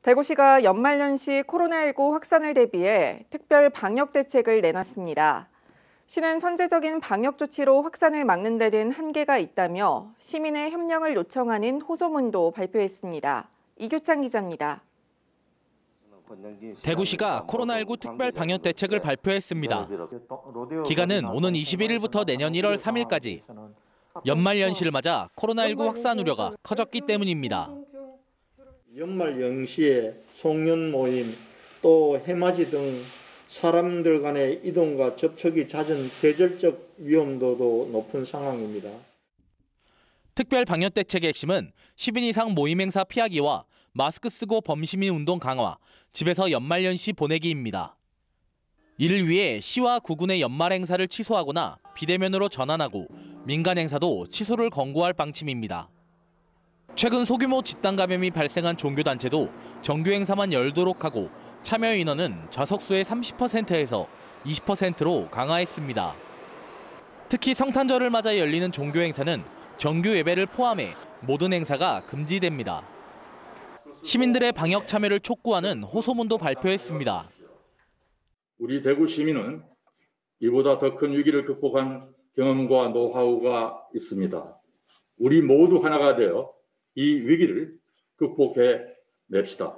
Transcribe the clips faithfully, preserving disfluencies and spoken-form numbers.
대구시가 연말연시 코로나십구 확산을 대비해 특별 방역 대책을 내놨습니다. 시는 선제적인 방역 조치로 확산을 막는 데는 한계가 있다며 시민의 협력을 요청하는 호소문도 발표했습니다. 이규창 기자입니다. 대구시가 코로나십구 특별 방역 대책을 발표했습니다. 기간은 오는 이십일일부터 내년 일월 삼일까지. 연말연시를 맞아 코로나십구 확산 우려가 커졌기 때문입니다. 연말연시에 송년 모임, 또 해맞이 등 사람들 간의 이동과 접촉이 잦은 계절적 위험도도 높은 상황입니다. 특별 방역 대책의 핵심은 십 인 이상 모임 행사 피하기와 마스크 쓰고 범시민 운동 강화, 집에서 연말연시 보내기입니다. 이를 위해 시와 구군의 연말 행사를 취소하거나 비대면으로 전환하고 민간 행사도 취소를 권고할 방침입니다. 최근 소규모 집단 감염이 발생한 종교단체도 정규 행사만 열도록 하고 참여 인원은 좌석수의 삼십 퍼센트에서 이십 퍼센트로 강화했습니다. 특히 성탄절을 맞아 열리는 종교 행사는 정규 예배를 포함해 모든 행사가 금지됩니다. 시민들의 방역 참여를 촉구하는 호소문도 발표했습니다. 우리 대구 시민은 이보다 더 큰 위기를 극복한 경험과 노하우가 있습니다. 우리 모두 하나가 되어 이 위기를 극복해 냅시다.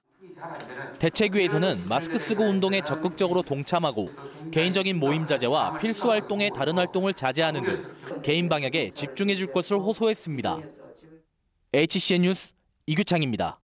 대책위에서는 마스크 쓰고 운동에 적극적으로 동참하고 개인적인 모임 자제와 필수 활동의 다른 활동을 자제하는 등 개인 방역에 집중해 줄 것을 호소했습니다. 에이치씨엔 뉴스 이규창입니다.